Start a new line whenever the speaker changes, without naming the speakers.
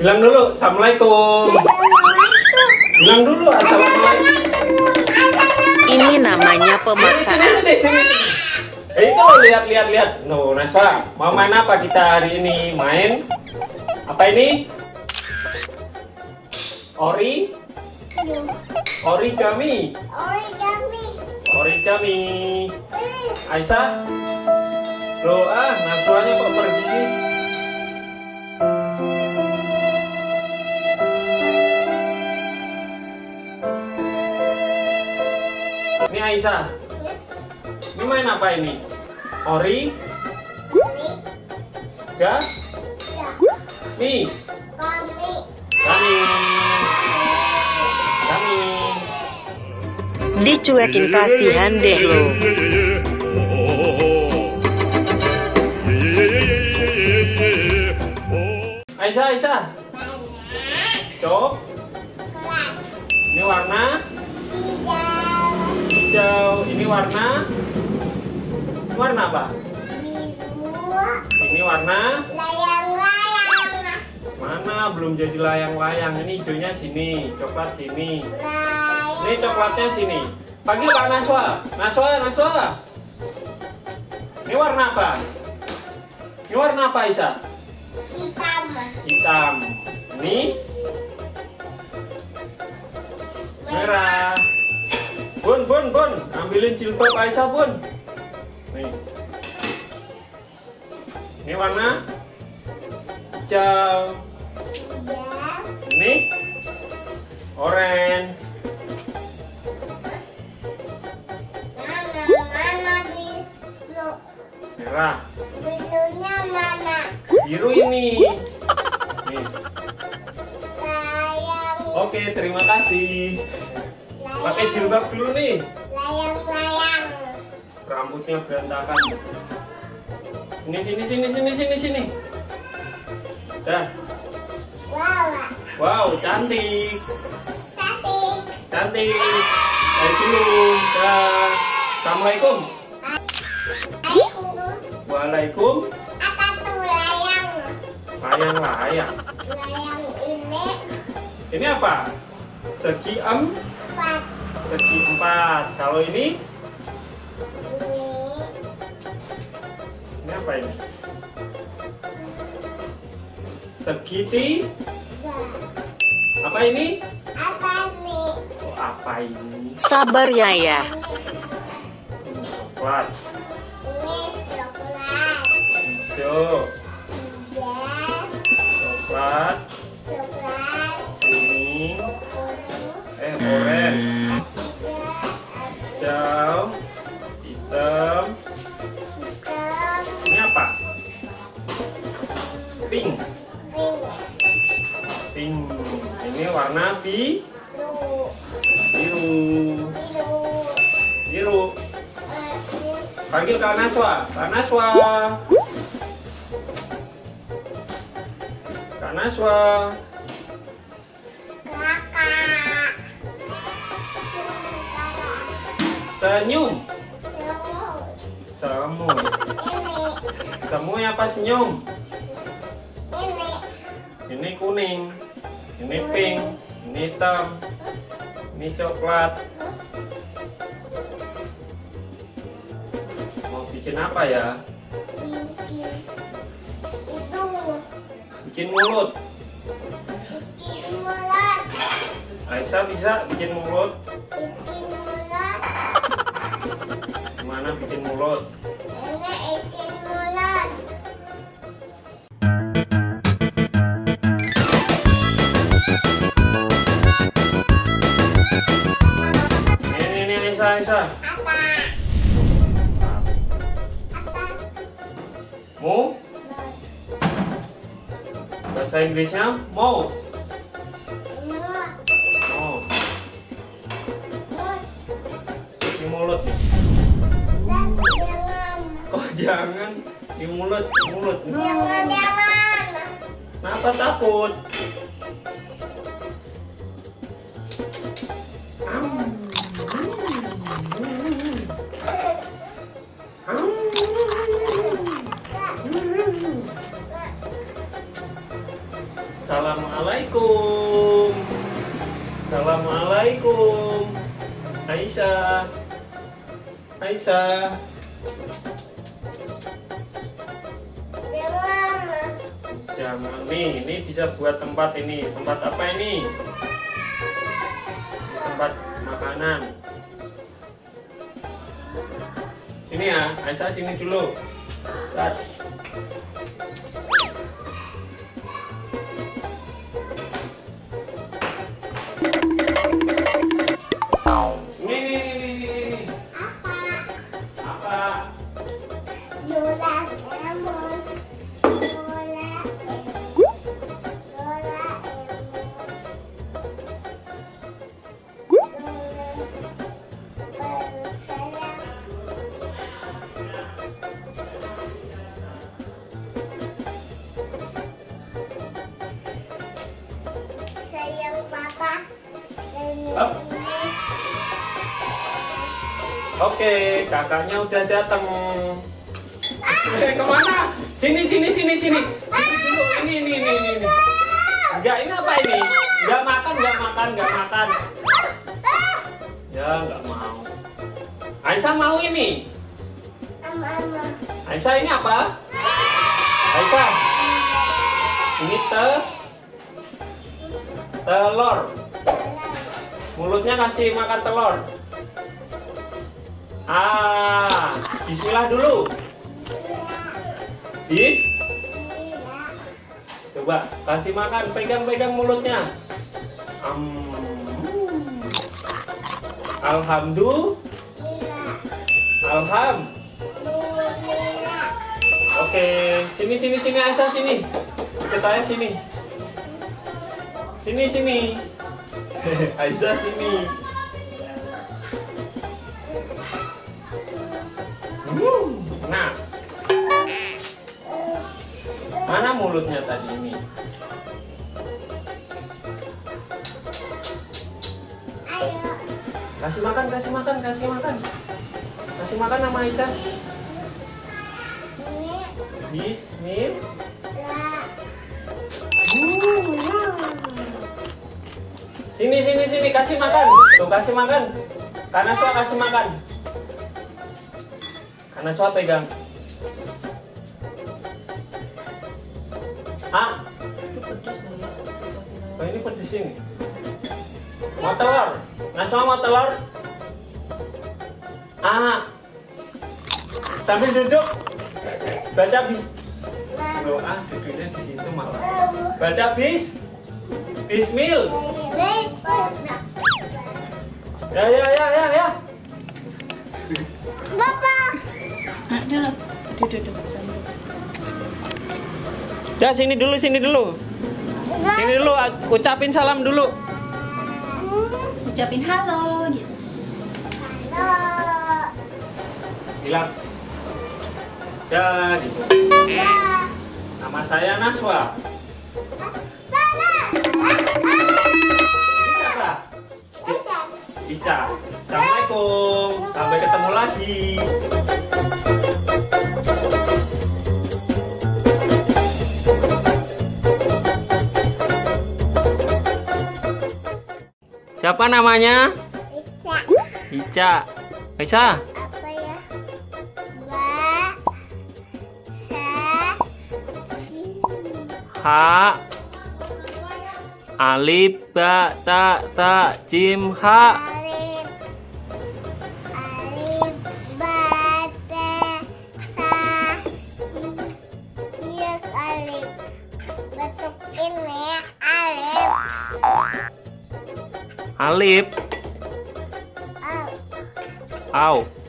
Bilang dulu, assalamualaikum. Bilang dulu, assalamualaikum.
Ini namanya pemaksaan.
Sini. Itu lihat. No, Nasa, mau main apa kita hari ini? Main apa ini? Origami. Aisyah, loh Naswanya kok pergi sih? Ini Aisyah, ini main apa ini? Kami.
Dicuekin kasihan deh lo.
Aisyah. Cok. Ini warna hijau. Ini warna apa? Ini warna mana? Belum jadi layang-layang. Ini hijaunya sini, coklat sini. Ini coklatnya sini. Panggil Kak Naswa. Naswa. Ini warna apa? Aisyah? Hitam. Ini merah. Bun. Ambilin jilbab Aisyah, Bun. Nih. Ini warna hijau. Ini orange. Merah.
Birunya mana?
Biru ini. Nih. Oke, terima kasih. Pakai jilbab dulu nih.
Layang.
Rambutnya berantakan. Sini. Dah. Wow, cantik. Ayo dulu. Dah. Assalamualaikum. Waalaikum.
Apa tuh layang?
Layang.
Layang ini
Ini apa? Segi 4. Kalau ini apa ini? Segiti. Apa ini? Oh, apa ini?
Sabar ya.
Coklat.
Ini coklat.
Hijau. Coklat. Kuning. Oranye. Hijau. Hitam. Ini apa? Pink. Ini warna biru. Panggil Kak Naswa.
Kakak.
Senyum.
Semut.
Semua apa senyum?
Ini
Ini kuning. Ini pink. Ini hitam. Ini coklat. Mau bikin apa ya? Bikin mulut. Aisyah bisa bikin mulut. Gimana bikin mulut? Ini Aisyah. Mau? Bahasa Inggrisnya mau. Di mulut nih. Oh jangan di mulut.
Jangan.
Kenapa takut? Assalamualaikum. Assalamualaikum. Assalamualaikum. Aisyah. Aisyah. Jangan nih, ini bisa buat tempat ini. Tempat apa ini? Tempat makanan. Sini ya, Aisyah sini dulu. Lihat. Ini. Apa?
Doraemon. Sayang papa.
Oke, kakaknya udah datang. Kemana? Sini. Sini dulu. Ini. Enggak, ini apa ini? Enggak makan. Ya, enggak mau. Aisyah mau ini. Aisyah ini apa? Aisyah. Ini telur. Mulutnya kasih makan telur. Bismillah dulu. Coba kasih makan, pegang mulutnya. Alhamdulillah. Oke, sini Aisyah sini. Ikut aja sini. Sini. Aisyah sini. Nah, mana mulutnya tadi ini? Kasih makan. Kasih makan sama Aisyah. Bismillah. Sini kasih makan. Tuh kasih makan. Karena Swa kasih makan. Karena Swa pegang. Oh, ini pedes ini. Mau telur? Naswa mau telur? Sambil duduk. Baca duduknya di situ malah. Baca Bismillah. Ya.
Bapak.
Duduk.
Dah sini dulu. Sini dulu, ucapin salam dulu.
Ucapin halo gitu.
Halo.
Bilang. Ya gitu. Nama saya Naswa. Ini siapa? Ica. Assalamualaikum. Sampai ketemu lagi. Siapa namanya? Ica. Aisyah.
Apa ya?
Ha. Alif ba ta jim ha.
Alif ba ta sa alif. Bentuk ini alif.
Alif. Au.